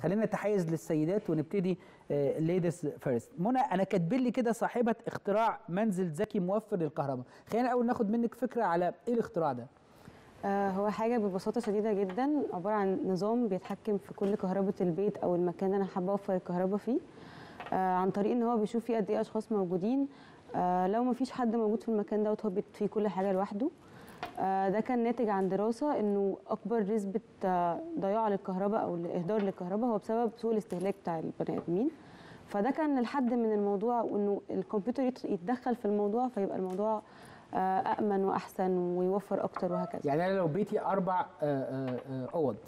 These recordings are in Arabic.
خلينا نتحيز للسيدات ونبتدي ليديز فيرست. منى، انا كاتبين لي كده صاحبه اختراع منزل ذكي موفر للكهرباء، خلينا اول ناخد منك فكره على ايه الاختراع ده. هو حاجه ببساطه شديده جدا عباره عن نظام بيتحكم في كل كهرباء البيت او المكان اللي انا حابه اوفر الكهرباء فيه، عن طريق ان هو بيشوف فيه قد ايه اشخاص موجودين. لو ما فيش حد موجود في المكان دوت هو فيه كل حاجه لوحده. ده كان ناتج عن دراسه انه اكبر نسبه ضياع للكهرباء او اهدار للكهرباء هو بسبب سوء الاستهلاك بتاع البني ادمين. فده كان الحد من الموضوع، وانه الكمبيوتر يتدخل في الموضوع فيبقى الموضوع أأمن وأحسن ويوفر أكتر وهكذا. يعني أنا لو بيتي 4 أوض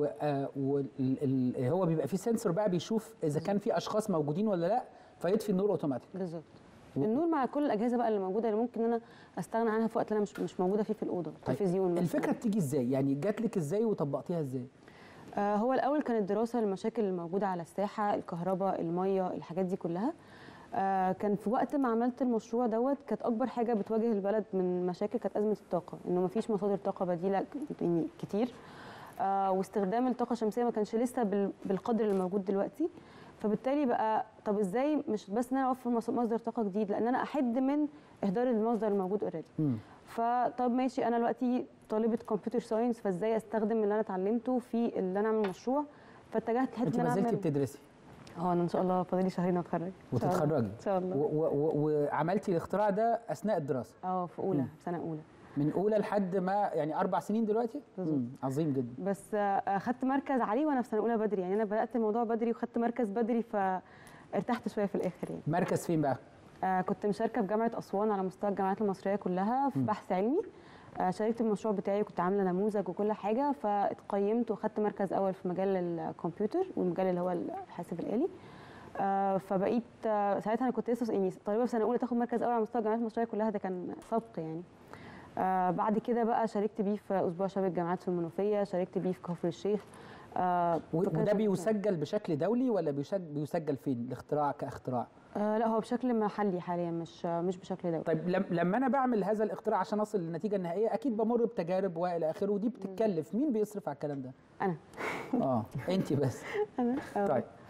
وهو بيبقى فيه سنسور بقى بيشوف إذا كان في أشخاص موجودين ولا لأ، فيطفي النور أوتوماتيك. بالظبط. النور مع كل الأجهزة بقى اللي موجودة اللي ممكن أنا أستغنى عنها في وقت أنا مش موجودة فيه في الأوضة. طيب تلفزيون. الفكرة بتيجي إزاي؟ يعني جات لك إزاي وطبقتيها إزاي؟ هو الأول كانت دراسة للمشاكل الموجودة على الساحة، الكهرباء، المية، الحاجات دي كلها. كان في وقت ما عملت المشروع دوت كانت اكبر حاجه بتواجه البلد من مشاكل كانت ازمه الطاقه، انه ما فيش مصادر طاقه بديله يعني كتير، واستخدام الطاقه الشمسيه ما كانش لسه بالقدر اللي موجود دلوقتي. فبالتالي بقى طب ازاي مش بس ان انا اوفر مصدر طاقه جديد، لان انا احد من اهدار المصدر الموجود اوريدي. فطب ماشي، انا دلوقتي طالبه كمبيوتر ساينس، فازاي استخدم اللي انا اتعلمته في اللي انا اعمل مشروع؟ فاتجهت لحته ان انا ما زلتي بتدرسي؟ انا ان شاء الله فاضلي شهرين واتخرج. وتتخرجي ان شاء الله. وعملتي الاختراع ده اثناء الدراسه؟ في اولى، سنه اولى. من اولى لحد ما يعني 4 سنين دلوقتي؟ عظيم جدا. بس اخدت مركز عليه وانا في سنه اولى بدري، يعني انا بدات الموضوع بدري وخدت مركز بدري فارتحت شويه في الاخر يعني. مركز فين بقى؟ كنت مشاركه في جامعه اسوان على مستوى الجامعات المصريه كلها في بحث علمي. شاركت في المشروع بتاعي وكنت عامله نموذج وكل حاجه، فاتقيمت واخدت مركز اول في مجال الكمبيوتر والمجال اللي هو الحاسب الآلي. فبقيت ساعتها انا كنت لسه يعني طالبه في سنه اولى تاخد مركز اول على مستوى الجامعات المصريه كلها، ده كان سبق يعني. بعد كده بقى شاركت بيه في اسبوع شباب الجامعات في المنوفيه، شاركت بيه في كفر الشيخ. وده بيسجل بشكل دولي ولا بيسجل فين الاختراع كاختراع؟ لا، هو بشكل محلي حاليا، مش بشكل دولي. طيب لما انا بعمل هذا الاختراع عشان اصل للنتيجه النهائيه اكيد بمر بتجارب والى اخره، ودي بتتكلف، مين بيصرف على الكلام ده؟ انا. انت بس. انا. طيب